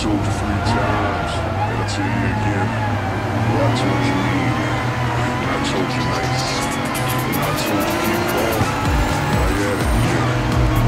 told you 3 times, and I tell you again. Well, I told you mean, and I told you nice, and I told you keep calm, and I had it again.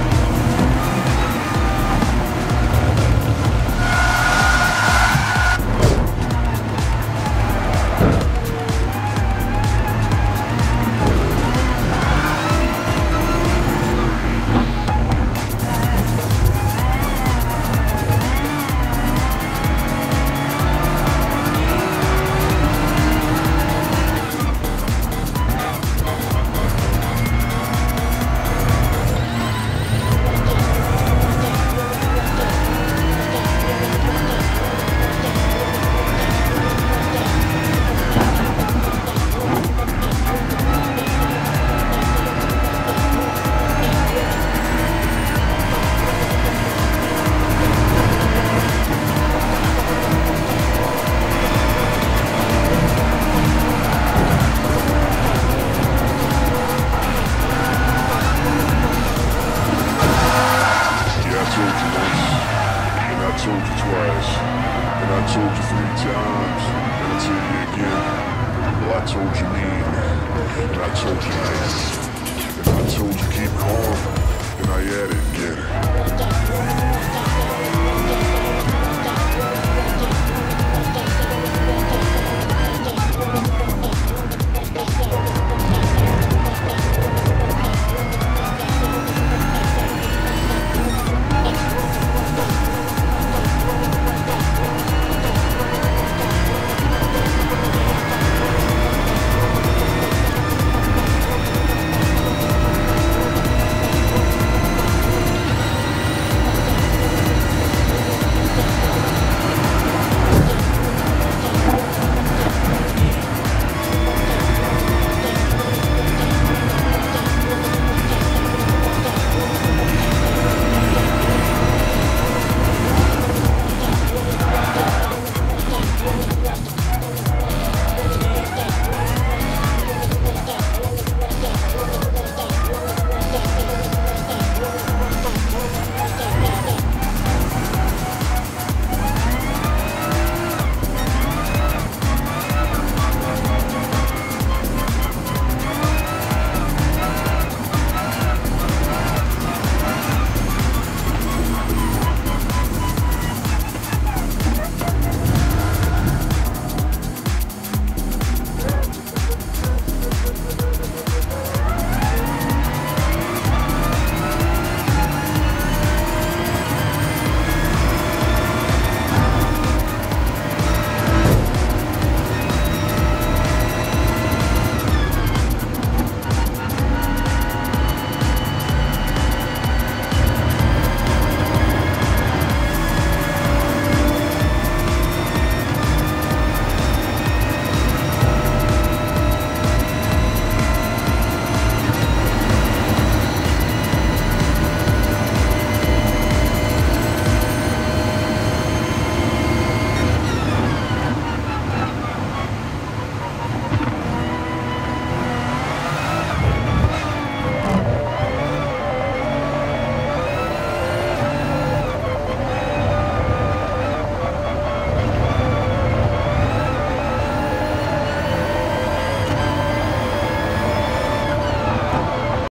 I told you twice, and I told you 3 times, and I tell you again. Well, I told you mean, and I told you nice, and I told you keep calm, and I had it again.